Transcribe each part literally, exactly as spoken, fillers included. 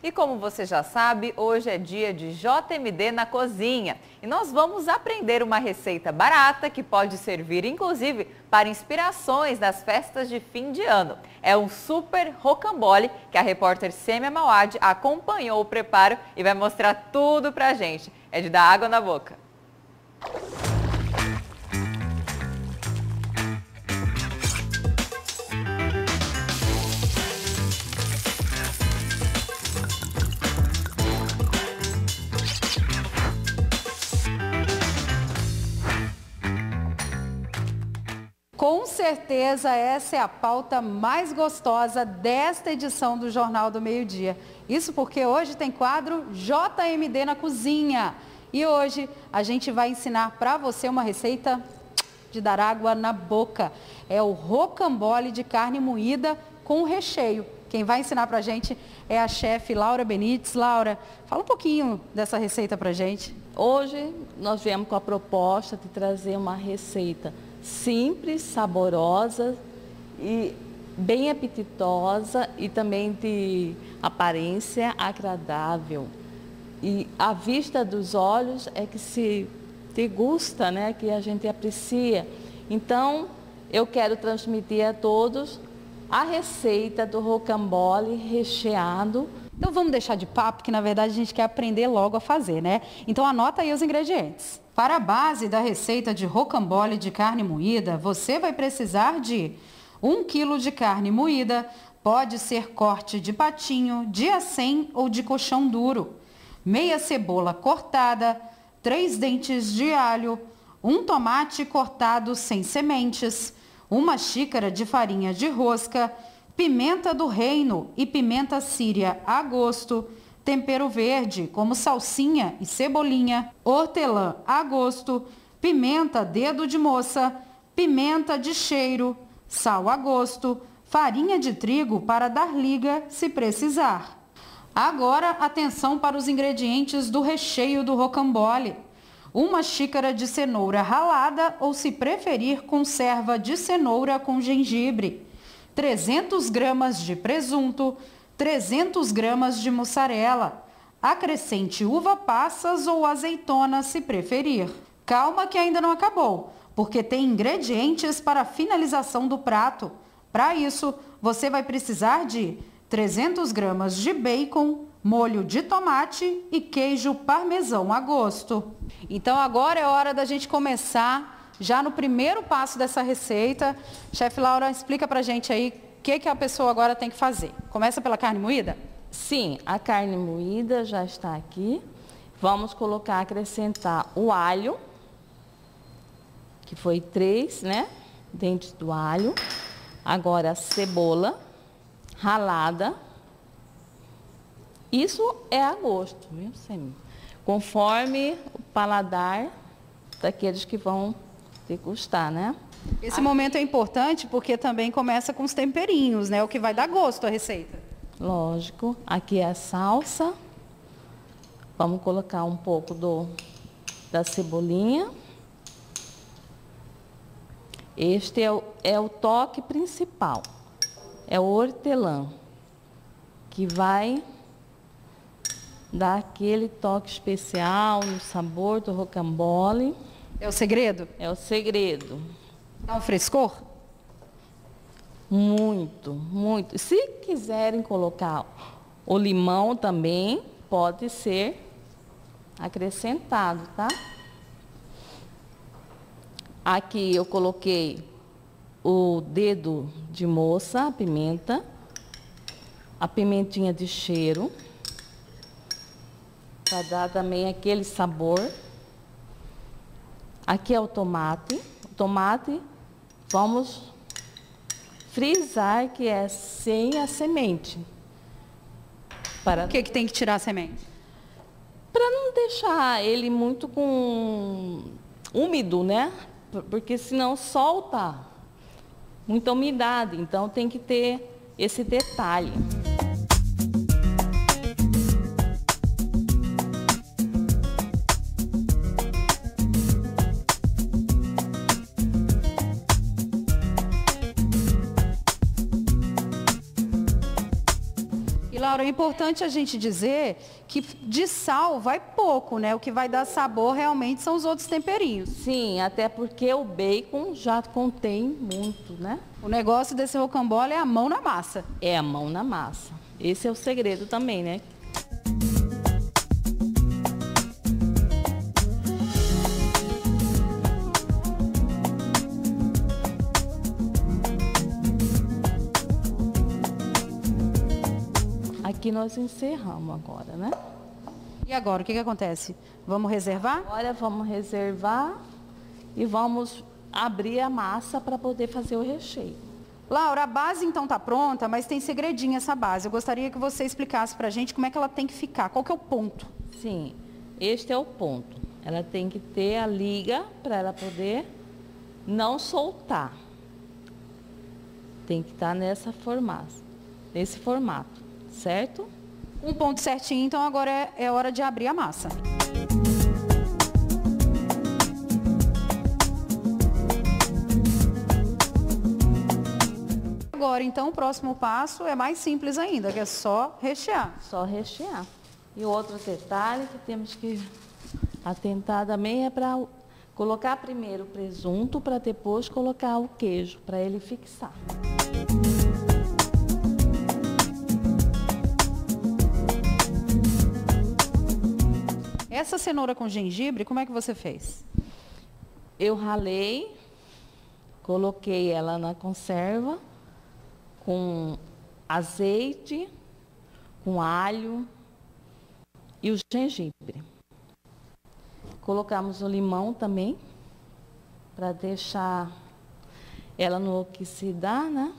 E como você já sabe, hoje é dia de J M D na cozinha. E nós vamos aprender uma receita barata que pode servir, inclusive, para inspirações das festas de fim de ano. É um super rocambole que a repórter Sêmia Mauad acompanhou o preparo e vai mostrar tudo pra gente. É de dar água na boca. Com certeza essa é a pauta mais gostosa desta edição do Jornal do Meio-Dia. Isso porque hoje tem quadro J M D na cozinha. E hoje a gente vai ensinar para você uma receita de dar água na boca. É o rocambole de carne moída com recheio. Quem vai ensinar para a gente é a chefe Laura Benites. Laura, fala um pouquinho dessa receita para a gente. Hoje nós viemos com a proposta de trazer uma receita simples, saborosa e bem apetitosa e também de aparência agradável. E a vista dos olhos é que se degusta, né? Que a gente aprecia. Então, eu quero transmitir a todos a receita do rocambole recheado. Então vamos deixar de papo, que na verdade a gente quer aprender logo a fazer, né? Então anota aí os ingredientes. Para a base da receita de rocambole de carne moída, você vai precisar de um quilo de carne moída, pode ser corte de patinho, de acém ou de coxão duro, meia cebola cortada, três dentes de alho, um tomate cortado sem sementes, uma xícara de farinha de rosca, pimenta do reino e pimenta síria a gosto, tempero verde como salsinha e cebolinha, hortelã a gosto, pimenta dedo de moça, pimenta de cheiro, sal a gosto, farinha de trigo para dar liga se precisar. Agora, atenção para os ingredientes do recheio do rocambole. Uma xícara de cenoura ralada ou, se preferir, conserva de cenoura com gengibre, trezentas gramas de presunto, trezentas gramas de mussarela. Acrescente uva passas ou azeitona se preferir. Calma que ainda não acabou, porque tem ingredientes para a finalização do prato. Para isso, você vai precisar de trezentas gramas de bacon, molho de tomate e queijo parmesão a gosto. Então agora é hora da gente começar já no primeiro passo dessa receita. Chefe Laura, explica pra gente aí o que, que a pessoa agora tem que fazer. Começa pela carne moída? Sim, a carne moída já está aqui. Vamos colocar, acrescentar o alho, que foi três, né? Dentes do alho. Agora a cebola ralada. Isso é a gosto, viu, Semi? Conforme o paladar daqueles que vão degustar, né? Esse Aqui, momento é importante porque também começa com os temperinhos, né? O que vai dar gosto à receita. Lógico. Aqui é a salsa. Vamos colocar um pouco do, da cebolinha. Este é o, é o toque principal. É o hortelã, que vai dar aquele toque especial no sabor do rocambole. É o segredo? É o segredo. Dá um frescor? Muito, muito. Se quiserem colocar o limão também, pode ser acrescentado, tá? Aqui eu coloquei o dedo de moça, a pimenta, a pimentinha de cheiro, para dar também aquele sabor. Aqui é o tomate. O tomate, vamos frisar que é sem a semente. Para... Por que que tem que tirar a semente? Para não deixar ele muito com úmido, né? Porque senão solta muita umidade. Então tem que ter esse detalhe. Laura, é importante a gente dizer que de sal vai pouco, né? O que vai dar sabor realmente são os outros temperinhos. Sim, até porque o bacon já contém muito, né? O negócio desse rocambole é a mão na massa. É a mão na massa. Esse é o segredo também, né? Aqui nós encerramos agora, né? E agora, o que que acontece? Vamos reservar? Agora vamos reservar e vamos abrir a massa para poder fazer o recheio. Laura, a base então tá pronta, mas tem segredinho essa base. Eu gostaria que você explicasse pra gente como é que ela tem que ficar, qual que é o ponto? Sim, este é o ponto. Ela tem que ter a liga para ela poder não soltar. Tem que estar nessa formato, nesse formato, certo? Um ponto certinho, então agora é, é hora de abrir a massa. Agora, então, o próximo passo é mais simples ainda, que é só rechear. Só rechear. E outro detalhe que temos que atentar também é para colocar primeiro o presunto, para depois colocar o queijo, para ele fixar. Essa cenoura com gengibre, como é que você fez? Eu ralei, coloquei ela na conserva com azeite, com alho e o gengibre. Colocamos o limão também, para deixar ela não oxidar, né?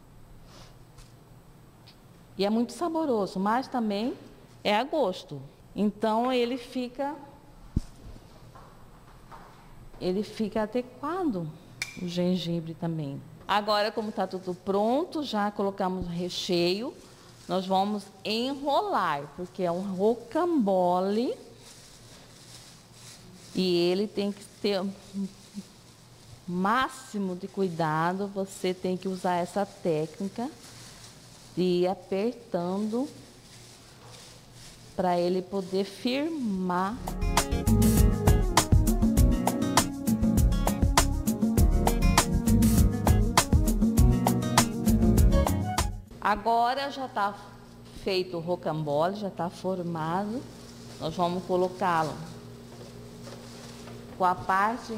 E é muito saboroso, mas também é a gosto. Então ele fica, ele fica adequado, o gengibre também. Agora, como está tudo pronto, já colocamos o recheio, nós vamos enrolar, porque é um rocambole e ele tem que ter o máximo de cuidado. Você tem que usar essa técnica de ir apertando para ele poder firmar. Agora já está feito o rocambole, já está formado. Nós vamos colocá-lo com a parte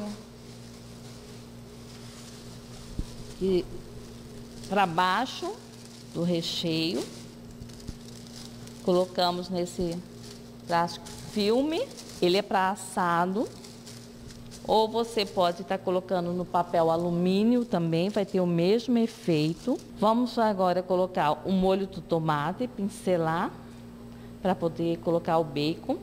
para baixo do recheio. Colocamos nesse plástico filme, ele é para assado. Ou você pode estar colocando no papel alumínio também, vai ter o mesmo efeito. Vamos agora colocar o molho do tomate, pincelar, para poder colocar o bacon.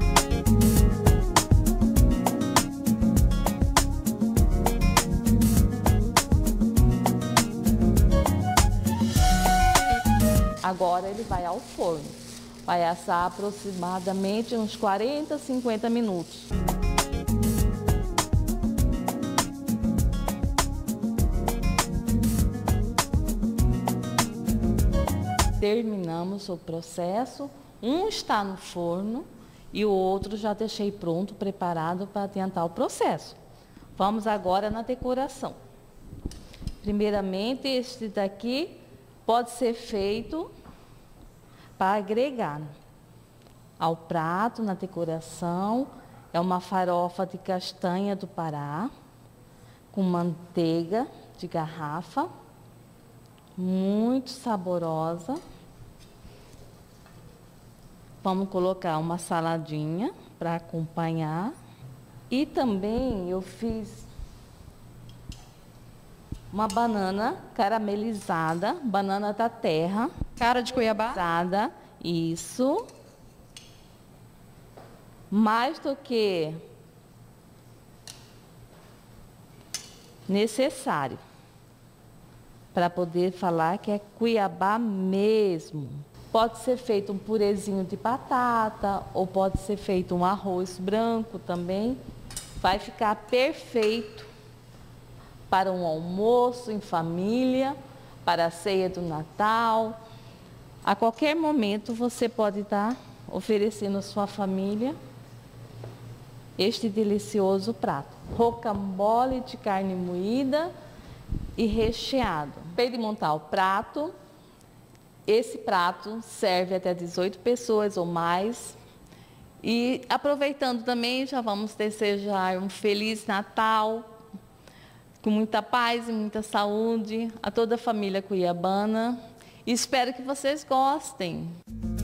Agora ele vai ao forno. Vai assar aproximadamente uns quarenta, cinquenta minutos. Terminamos o processo, um está no forno e o outro já deixei pronto, preparado para adiantar o processo. Vamos agora na decoração. Primeiramente, este daqui pode ser feito para agregar ao prato, na decoração. É uma farofa de castanha do Pará, com manteiga de garrafa, muito saborosa. Vamos colocar uma saladinha para acompanhar. E também eu fiz uma banana caramelizada, banana da terra. Cara de Cuiabá? Caramelizada, isso. Mais do que necessário para poder falar que é Cuiabá mesmo. Pode ser feito um purezinho de batata ou pode ser feito um arroz branco também. Vai ficar perfeito para um almoço em família, para a ceia do Natal. A qualquer momento você pode estar oferecendo à sua família este delicioso prato. Rocambole de carne moída e recheado. Para de montar o prato, esse prato serve até dezoito pessoas ou mais. E aproveitando também, já vamos desejar um Feliz Natal, com muita paz e muita saúde a toda a família cuiabana. E espero que vocês gostem.